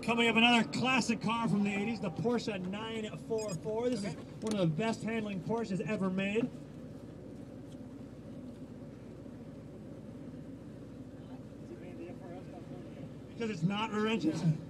Coming up, another classic car from the 80s, the Porsche 944. This is one of the best handling Porsches ever made. Because it's not rear engine.